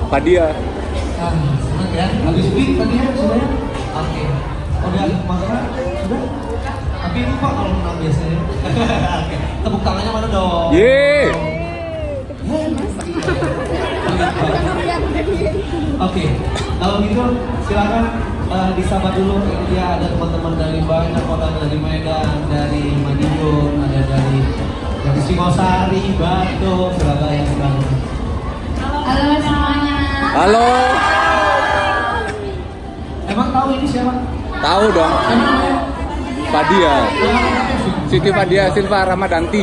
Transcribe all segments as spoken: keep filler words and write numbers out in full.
Fadia. Ah, senang ya. Habis speak tadi ya sudah ya? Oke. Udah makan? Sudah? Tapi lupa kalau menang biasanya. Oke. Tepuk tangannya mana dong? Yeay. Oke. Kalau gitu silakan uh, disapa dulu. Ya, ada teman-teman dari banyak kota, dari Medan, dari Madiun, ada dari dari Singosari, Batu, Surabaya, Surabaya. Halo semuanya. Halo. Emang tahu ini siapa? Tahu dong. Siapa namanya? Fadia. Siti Fadia Silva Ramadanti.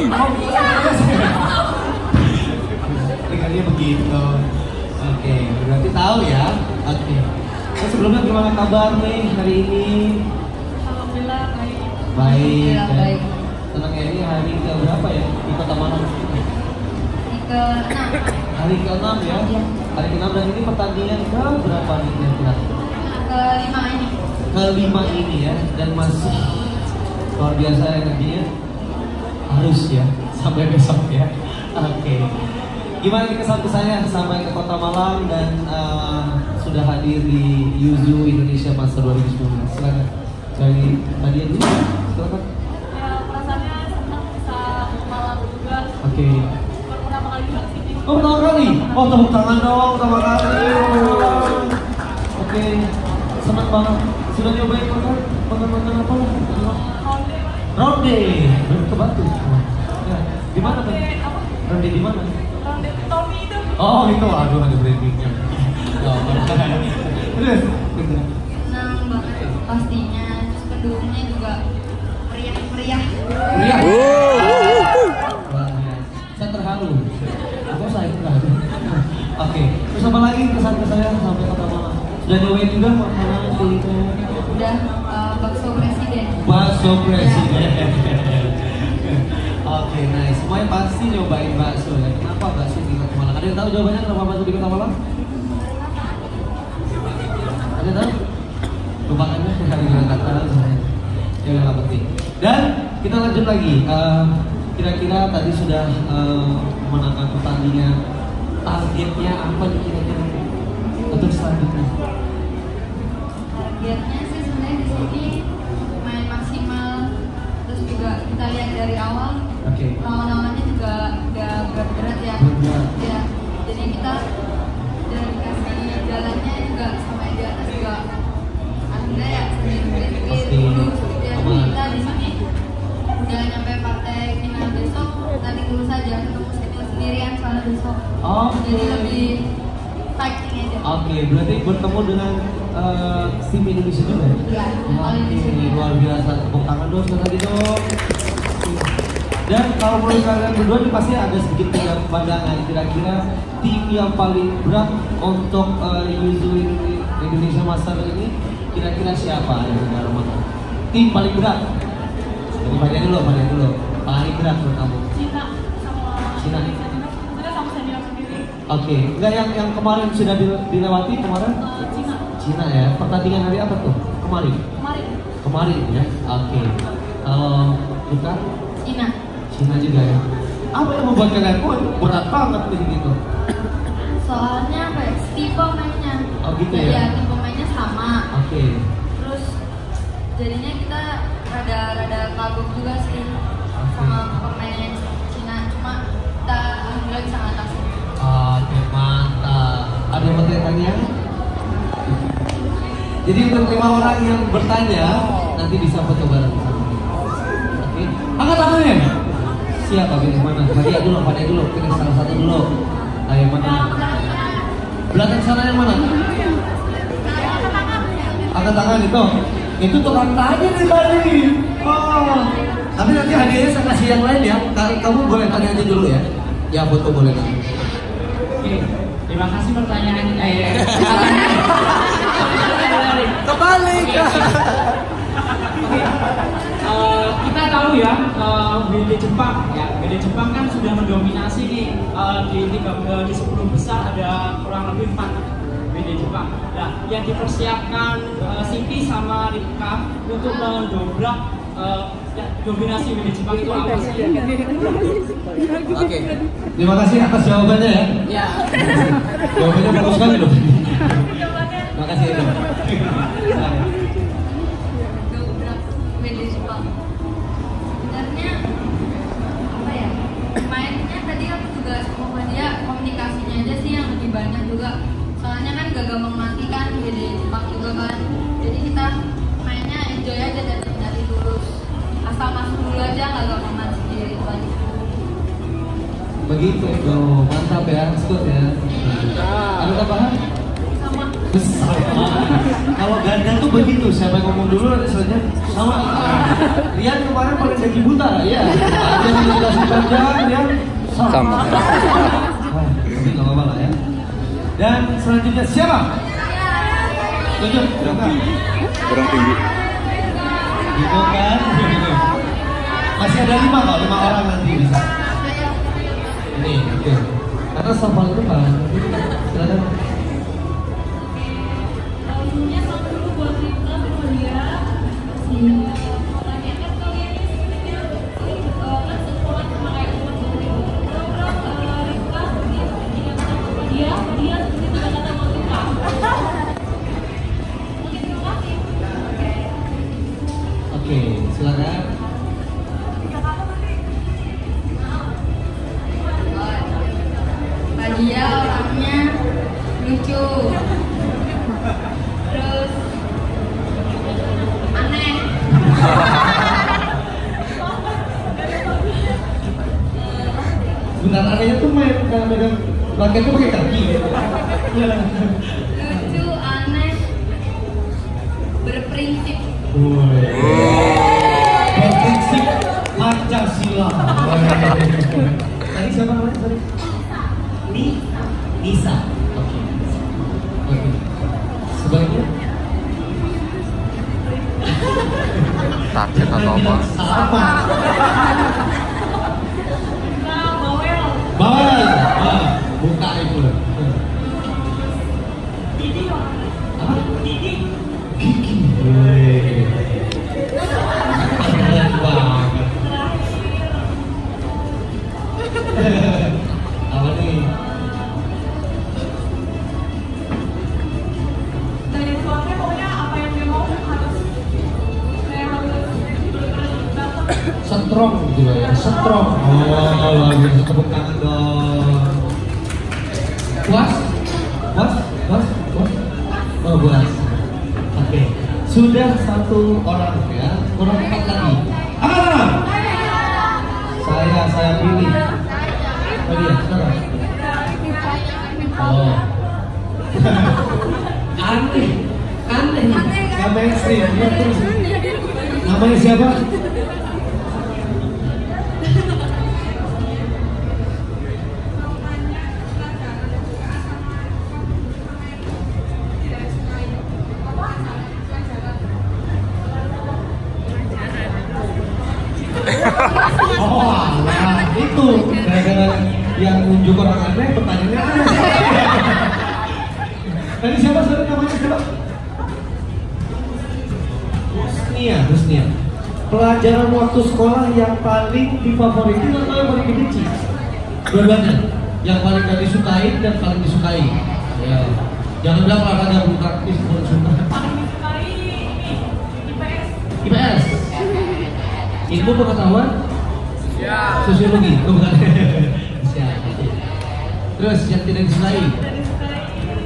Kalian begitu. Oke, berarti tahu ya. Oke. Terus sebelumnya gimana kabar nih hari ini? Alhamdulillah baik. Baik. Alhamdulillah Ya. baik. Tenang ya, ini hari ke berapa ya di Kota Malang? Ini ke enam. Hari ke enam ya. Iya. Hari ke enam dan ini pertandingan ke berapa nih kira-kira? Ke lima ini. Kelima ini ya, dan masih luar biasa energinya. Harus ya sampai besok ya. Oke. Gimana nih kesan-kesannya sampai ke Kota Malang dan uh, sudah hadir di Yuzu Indonesia Master dua ribu sembilan belas? Silakan dari tadi dulu. Silakan. Ya perasaannya senang bisa ke Malang juga. Oke. Baru pertama kali juga kesini. Oh pertama kali? Oh tepuk tangan dong pertama kali. Oke. Senang banget. Sudah nyobain makan makan-makan apa lah? Ronde. Ronde. Ke Batu. Ya. Di mana kan? Ronde apa? Ronde di mana? Ronde Tommy itu. Oh itu, aduh ada brandingnya. Oh, terus, Senang banget pastinya. Terus pendukungnya juga meriah-meriah. Meriah. Wuh. Saya terharu. Aku saya terharu. Oke, terus apa lagi kesan-kesannya sampai Kota Malang? Sudah nyobain juga makanan kuliner? Udah uh, bakso presiden. Bakso presiden. Oke, nice. Semuanya pasti nyobain bakso ya. Kenapa bakso di Kota Malang? Ada yang tahu jawabannya kenapa bakso di Kota Malang? Ada yang tahu? Lupakannya sekali nggak tahu saya. Ya nggak penting. Dan kita lanjut lagi. Uh, kira-kira tadi sudah uh, memenangkan pertandingan. Targetnya apa nih kira-kira untuk selanjutnya? Targetnya sih sebenarnya di sini main maksimal. Terus juga kita lihat dari awal. Oke. Lawan-lawannya juga udah berat-berat ya. Berat. Ya. Jadi kita udah dikasih jalannya juga sama yang di atas juga. Alhamdulillah ya sedikit-sedikit Pasti. lulus. Jadi Aman. kita di sini udah nyampe partai final besok. Nanti dulu saja ketemu sendirian soalnya besok. Oh. Jadi lebih fighting aja. Oke, berarti bertemu dengan uh, tim Indonesia juga ya? Iya. Oke, luar biasa. Tepuk tangan dong sekali lagi dong. Dan kalau menurut kalian berdua ini pasti ada sedikit perbedaan pandangan. Kira-kira tim yang paling berat untuk uh, Yuzu Indonesia Master ini kira-kira siapa yang negara mana? Tim paling berat. Jadi Fadia dulu, Fadia dulu. Paling berat menurut kamu? Cina sama Cina. Kita sama senior sendiri. Oke, enggak yang yang kemarin sudah dilewati kemarin? Uh, Cina Cina ya. Pertandingan hari apa tuh? Kemarin. kemarin. Kemarin ya. Oke. Kalau kita Cina. Cina juga ya. Apa yang membuat kalian oh itu berat banget nih gitu? Soalnya apa ya? Tipe mainnya. Oh gitu ya? Iya, tipe mainnya sama. Oke. Terus jadinya kita rada-rada kagum juga sih sama pemain Cina. Cuma kita alhamdulillah bisa ngatasin. Oke, mantap. Ada yang mau tanya? Jadi untuk lima orang yang bertanya nanti bisa foto bareng sama. Oke. Angkat tangannya. Siapa pilih mana? Fadia dulu, Fadia dulu. Pilih salah satu dulu. Ayo mana? Belakang sana yang mana? Angkat tangan itu. Itu tukang tanya nih tadi. Oh. Tapi nanti hadiahnya saya kasih yang lain ya. Kamu boleh tanya aja dulu ya. Ya foto boleh nanti. Oke, terima kasih pertanyaan. Eh, Kebalik. Oke, uh, kita tahu ya, uh, B D Jepang ya, B D Jepang kan sudah mendominasi nih uh, di tiga uh, di sepuluh besar ada kurang lebih empat B D Jepang. Nah, yang dipersiapkan uh, Siti sama Rika untuk mendobrak uh, ya, dominasi W D Jepang itu apa sih? Oke. Terima kasih atas jawabannya ya. Ya. Jawabannya bagus sekali loh. Terima kasih. Dobrak W D Jepang. Sebenarnya apa ya? Mainnya tadi aku juga sama dia komunikasinya aja sih yang lebih banyak juga. Soalnya kan gak gampang mati kan W D Jepang juga kan. Jadi kita mainnya enjoy aja dari dari lulus. Asal masuk dulu aja gak gampang mati jadi itu aja. Begitu, oh, mantap ya, skut ya. Ada tambahan? Sama. Sama. Kalau ganda tuh begitu, siapa yang ngomong dulu nanti selanjutnya sama. Rian kemarin paling jadi buta, ya. Ada yang dikasih panjang, Rian sama. Sama. Wah, tapi nggak apa-apa lah ya. Dan selanjutnya siapa? Tunjuk, silakan. Kurang tinggi. Gitu kan? Masih ada lima kok, lima orang nanti bisa. Ini, oke. Karena soal itu pak, silakan. Langsungnya satu dulu buat kita sama dia. Makanya kan kalian ini sebenarnya kan sekolah sama kayak teman-teman itu. Program Rizka dia sama dia, dia seperti tidak kata mau suka. Oke, terima kasih. Oke, silakan. Dia orangnya lucu, terus aneh. Benar anehnya tuh main kalau megang raket tuh pakai kaki. Lucu, aneh, berprinsip. Berprinsip Pancasila. Tadi siapa namanya tadi? Ni Nisa. Oke. Oke. Sebaliknya Takut atau apa? sama. Bawel. Ah, buka itu. Didi. Apa? Didi. Gigi. Keren banget. Apa nih? Dari suaminya pokoknya apa yang dia mau harus saya harus dapat. Strong gitu loh ya, strong. Oh, luar biasa, tepuk tangan dong. Puas? Puas? Puas? Puas? Oh, puas. Oke, sudah satu orang ya, kurang empat lagi. Ah! Saya, saya pilih. Oh dia, sekarang. Oh. Aneh, aneh. Nggak mainstream, ya terus. Namanya siapa? Oh, nah itu gara-gara yang nunjuk orang aneh, pertanyaannya aneh. Tadi siapa tadi namanya siapa? Husnia, Husnia. Pelajaran waktu sekolah yang paling difavoritin atau yang paling dibenci? Dua-duanya. Yang paling gak disukai dan paling disukai. Ya. Jangan bilang olahraga belum praktis, belum suka. Paling disukai ini I P S. I P S. Ilmu pengetahuan? Ya. Sosiologi, oh, bukan. Siap. Terus yang tidak disukai? Tidak disukai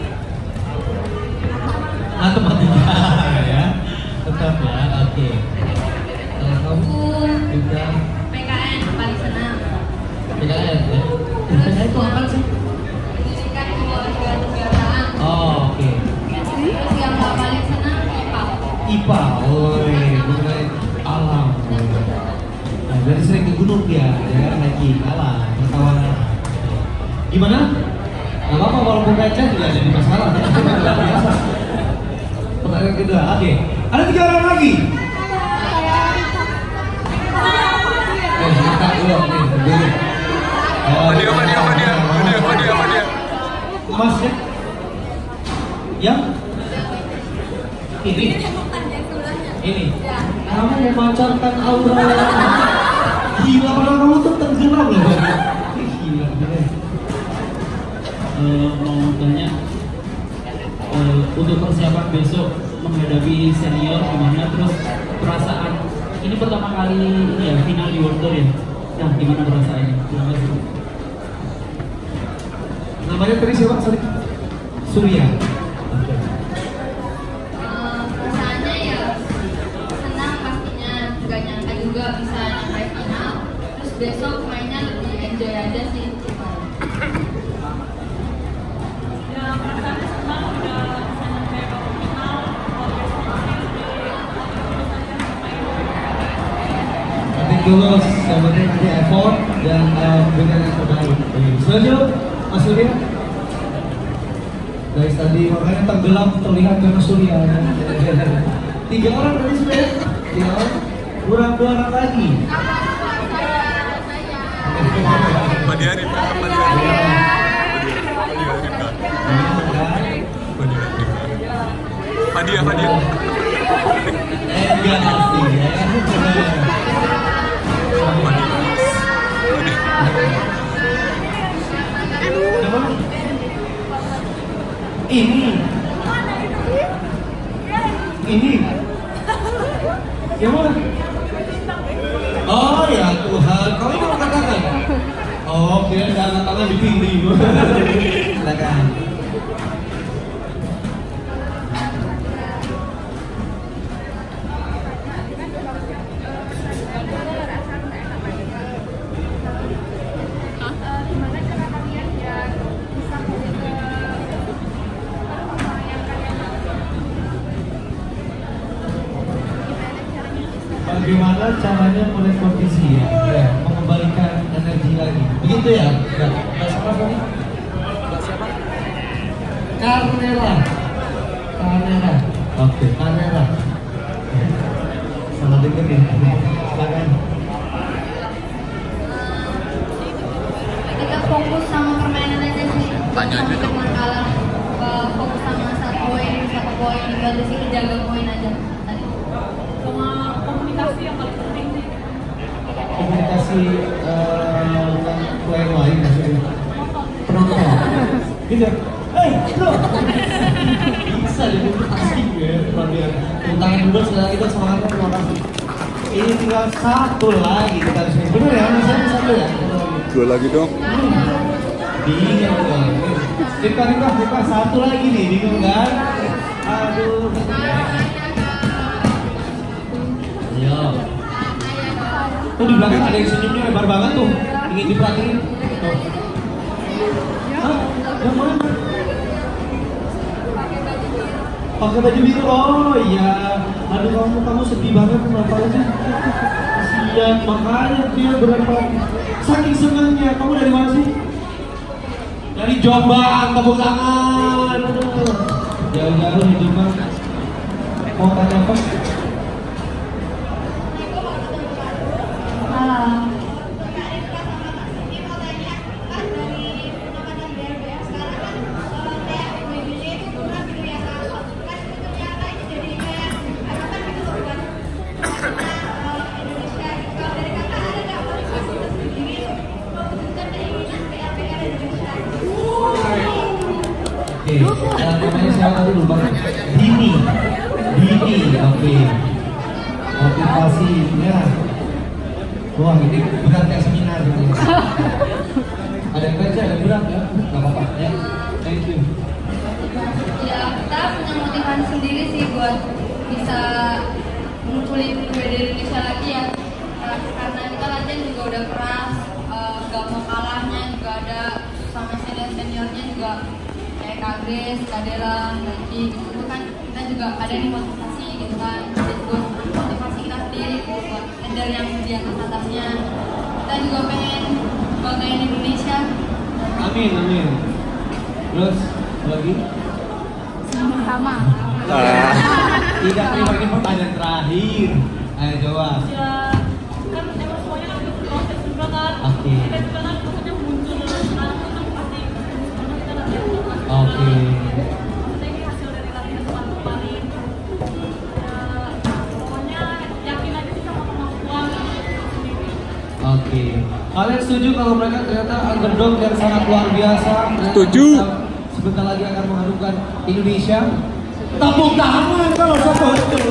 Matematika, ya. Tetap ya, oke. Kalau kamu juga P K N paling senang. P K N ya. P K N itu apa sih? Pendidikan kewarganegaraan. Oh, oke. Terus yang nggak paling senang I P A. I P A, woi, mengenai alam. Nah, jadi sering ke gunung dia, ya lagi alam, perkawanan. Gimana? Gak apa-apa walaupun receh juga jadi masalah. Luar biasa. Pertanyaan kedua, oke. Ada tiga orang lagi. Eh, kita dulu, nih, berdiri. Oh, Apa dia, apa dia, apa dia, apa dia, apa dia, apa dia? Mas ya? Yang? Ini? Ini? Ya. Ah, kamu memancarkan aura. Gila, padahal kamu tuh tenggelam loh. Gila, gila. Uh, mau tanya uh, untuk persiapan besok menghadapi senior gimana, terus perasaan ini pertama kali ini ya final di World Tour ya, nah gimana perasaannya? Terima kasih. Namanya tadi siapa? Sorry. Surya. Eh, perasaannya ya senang pastinya, nggak nyangka juga bisa sampai final. Terus besok mainnya lebih enjoy aja sih. Ya perasaannya senang udah bisa nyampe ke final. Kalau besok pasti lebih Nanti tulus, yang penting nanti effort dan uh, berikan yang terbaik. Setuju, Mas Surya? Guys tadi makanya tenggelam terlihat karena Surya. Tiga orang tadi sudah, tiga orang, kurang dua orang lagi. Padiari, Padiari. Padia, Padia. Eh, enggak pasti ya. Ini, ini, yang mana? Oh ya Tuhan, kau ini mau katakan? Oh, kira jangan tangan dipilih. Silakan. gimana cara kalian ya bisa menjaga orang yang kalian Bagaimana caranya mulai kondisi ya, ya, mengembalikan energi lagi, begitu ya? Ya. Mbak siapa tadi? Mbak siapa? Carnera, Carnera, oke, Carnera. Salah dengar ya, silakan. Kita fokus sama permainan aja sih. Tanya aja dong. Jangan kalah. Eh, fokus sama satu poin, satu poin. Dari sini jaga poin aja. Tadi. sama komunikasi yang paling penting sih. Komunikasi eh, dengan klien lain maksudnya. Penonton. Gitu. Hei, bro. Bisa dimultitasking ya, perhatian. Tantangan dulu sudah kita semangatnya terima kasih. Ini tinggal satu lagi kita harus bener ya, misalnya satu ya. Dua lagi dong. Bingung kan? Rika, Rika, Rika, satu lagi nih, bingung kan? Aduh. Ayo. Tuh di belakang ada yang senyumnya lebar banget tuh, ingin diperhatiin. Tuh. Hah? Yang mana? Pakai baju biru. Oh iya. Aduh kamu kamu sedih banget kenapa sih? Kasihan, makanya dia berapa saking senangnya. Kamu dari mana sih? Dari Jombang, tepuk tangan. Aduh. Jauh-jauh di Jombang. Mau tanya apa? Malam. Oke, dan namanya siapa tadi lupa? Dini, Dini, oke. Motivasinya, wah ini berat kayak seminar gitu. Ada yang baca, ada yang berat ya? Gak apa-apa ya. Thank you. Ya kita punya motivasi sendiri sih buat bisa munculin W D Indonesia lagi ya. Karena kita latihan juga udah keras, eh, gak mau kalahnya juga ada sama senior seniornya juga. Kayak Kagres, Kadela, Naki, gitu kan kita juga ada nih motivasi gitu kan, jadi buat motivasi kita sendiri buat leader yang di atas atasnya. Kita juga pengen banggain Indonesia. Amin, amin. Terus lagi? Sama. Ah. Tidak, terima ini pertanyaan terakhir. Ayo coba. Ya kan emang semuanya kan butuh proses juga kan. Oke. Kita juga kan maksudnya muncul dari sekarang itu kan pasti karena kita latihan juga kan. Oke. Maksudnya ini hasil dari latihan kemarin. Ya pokoknya yakin Oke. Kalian setuju kalau mereka ternyata underdog yang sangat luar biasa? Setuju. Sebentar lagi akan mengharumkan Indonesia. Tepuk tangan kalau setuju.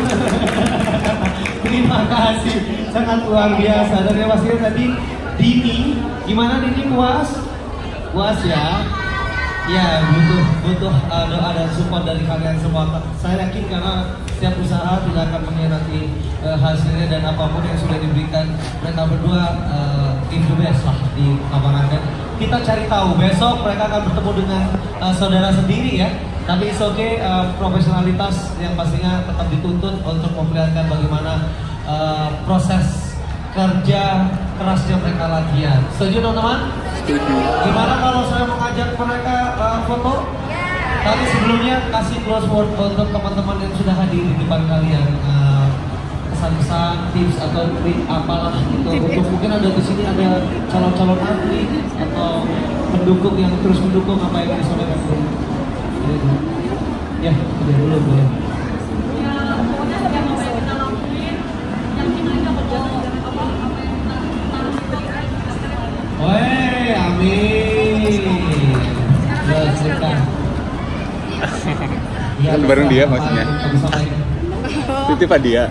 Terima kasih, sangat luar biasa. Dan yang pastinya tadi Dini, gimana Dini, puas? Puas ya? Ya, butuh butuh uh, doa dan support dari kalian semua. Saya yakin karena setiap usaha tidak akan mengkhianati uh, hasilnya, dan apapun yang sudah diberikan mereka berdua uh, in the best lah di lapangan. Dan kita cari tahu besok mereka akan bertemu dengan uh, saudara sendiri ya. Tapi it's okay, uh, profesionalitas yang pastinya tetap dituntut untuk memperlihatkan bagaimana uh, proses kerja kerasnya mereka latihan. Setuju teman-teman? Setuju. Gimana kalau saya mengajak mereka uh, foto? Tapi sebelumnya kasih close word untuk teman-teman yang sudah hadir di depan kalian. Uh, Pesan-pesan, tips atau trik apalah gitu. Untuk mungkin ada di sini ada calon-calon atlet atau pendukung yang terus mendukung apa yang disampaikan dulu. Ya, udah dulu boleh. Ya, pokoknya yang apa yang kita lakuin, yang kita dapat apa apa yang kita lakukan. Woi, amin. Selesai. Kan bareng dia maksudnya. Titip dia.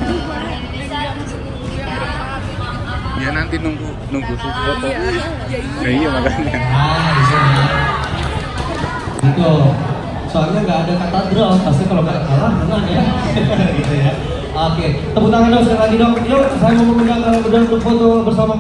Ya nanti nunggu nunggu foto. Nah, iya makanya. Ah, bisa. Gitu. Soalnya nggak ada kata draw, pasti kalau nggak kalah menang ya. Gitu ya. Oke, tepuk tangan dong sekali lagi dong. Yuk, saya mau mengundang kalian berdua untuk foto bersama.